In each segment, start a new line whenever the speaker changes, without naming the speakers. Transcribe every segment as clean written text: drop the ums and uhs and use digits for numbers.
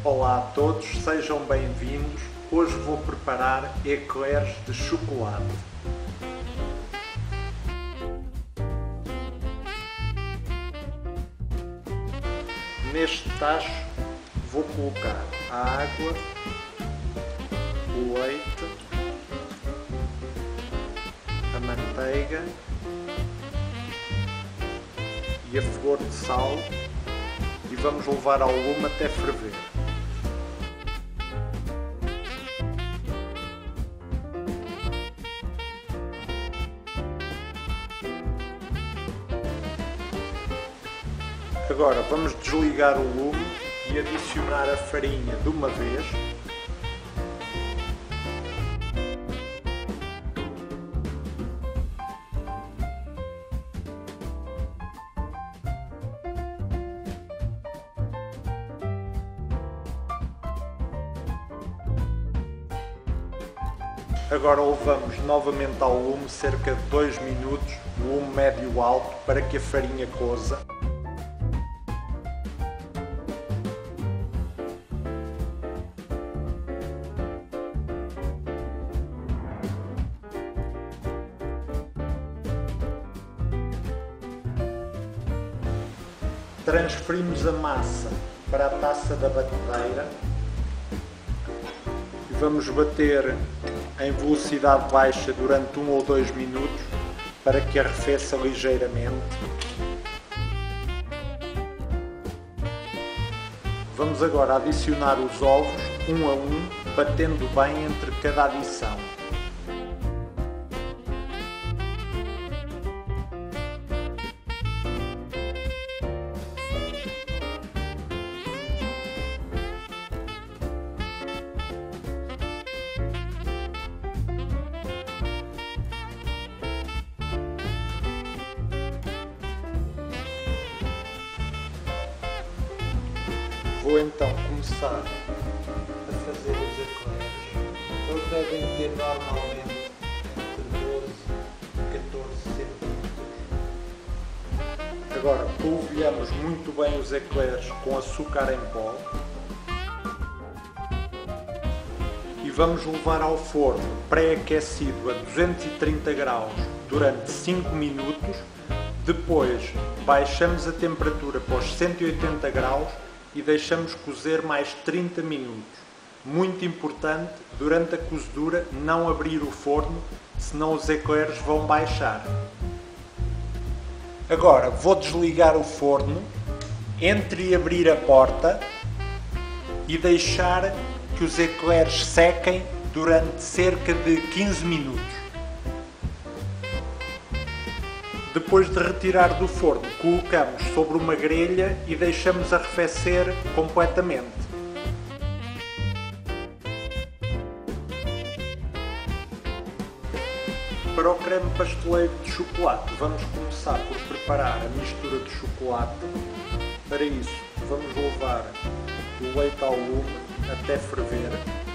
Olá a todos, sejam bem-vindos. Hoje vou preparar eclairs de chocolate. Neste tacho vou colocar a água, o leite, a manteiga e a flor de sal e vamos levar ao lume até ferver. Agora vamos desligar o lume e adicionar a farinha de uma vez. Agora levamos novamente ao lume cerca de 2 minutos, lume médio-alto, para que a farinha coza. Transferimos a massa para a taça da batedeira e vamos bater em velocidade baixa durante 1 ou 2 minutos para que arrefeça ligeiramente. Vamos agora adicionar os ovos um a um, batendo bem entre cada adição. Vou então começar a fazer os eclairs. Eles devem ter normalmente entre 12 e 14 centímetros. Agora polvilhamos muito bem os eclairs com açúcar em pó e vamos levar ao forno pré-aquecido a 230 graus durante 5 minutos. Depois baixamos a temperatura para os 180 graus e deixamos cozer mais 30 minutos. Muito importante, durante a cozedura, não abrir o forno, senão os eclairs vão baixar. Agora vou desligar o forno, entreabrir a porta e deixar que os eclairs sequem durante cerca de 15 minutos. Depois de retirar do forno, colocamos sobre uma grelha e deixamos arrefecer completamente. Para o creme pasteleiro de chocolate, vamos começar por preparar a mistura de chocolate. Para isso, vamos levar o leite ao lume até ferver.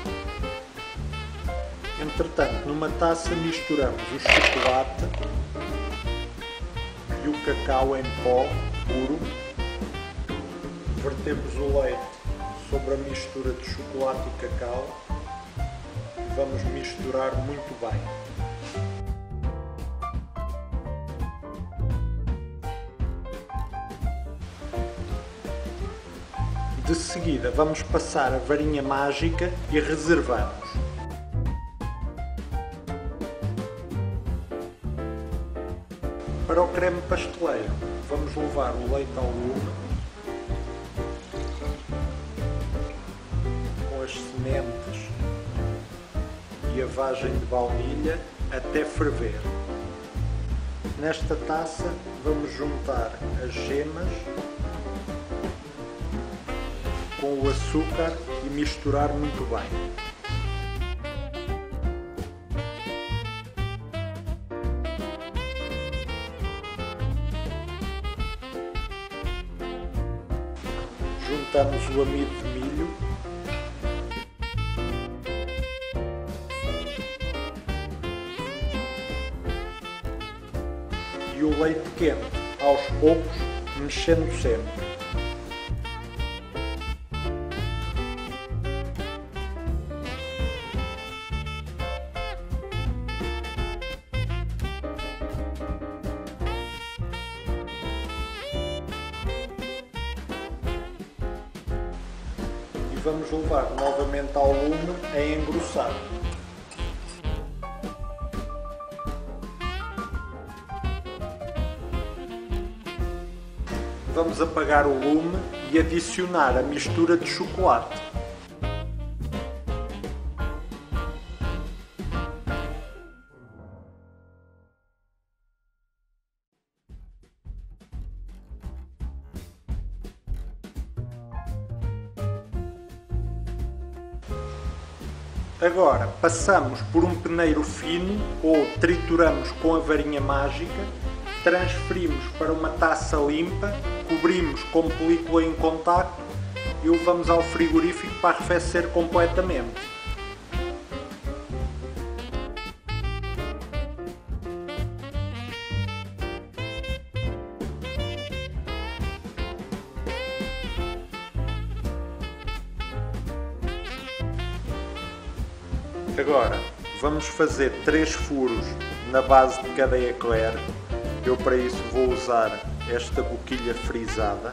Entretanto, numa taça misturamos o chocolate e o cacau em pó puro, vertemos o leite sobre a mistura de chocolate e cacau e vamos misturar muito bem. De seguida vamos passar a varinha mágica e reservamos. Para o creme pasteleiro, vamos levar o leite ao lume com as sementes e a vagem de baunilha até ferver. Nesta taça vamos juntar as gemas com o açúcar e misturar muito bem. Juntamos o amido de milho e o leite quente, aos poucos, mexendo sempre. vamos levar novamente ao lume a engrossar. Vamos apagar o lume e adicionar a mistura de chocolate. Agora passamos por um peneiro fino ou trituramos com a varinha mágica, transferimos para uma taça limpa, cobrimos com película em contacto e o levamos ao frigorífico para arrefecer completamente. Agora vamos fazer 3 furos na base de cada eclair. Eu para isso vou usar esta boquilha frisada.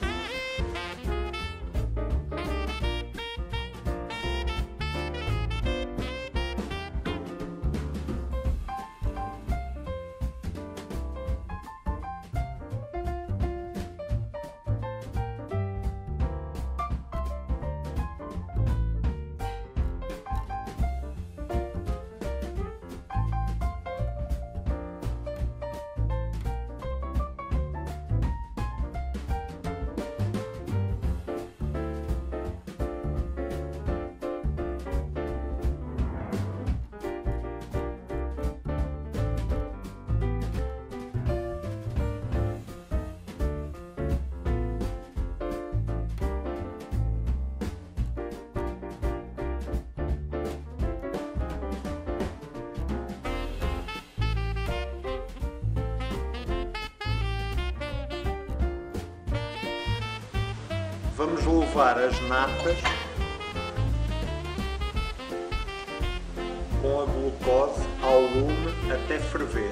Vamos levar as natas com a glucose ao lume até ferver.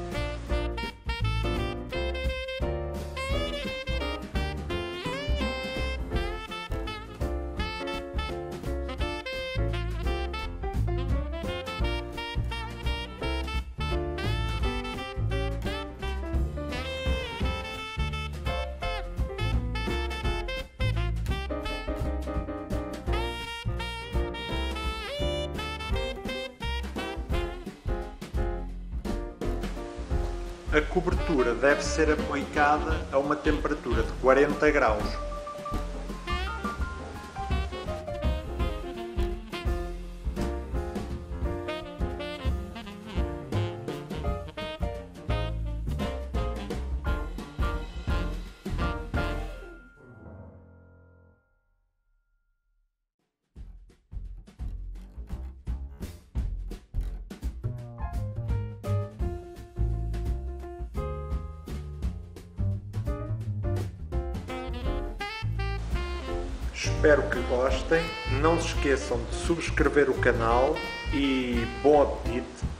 A cobertura deve ser aplicada a uma temperatura de 40 graus. Espero que gostem, não se esqueçam de subscrever o canal e bom apetite!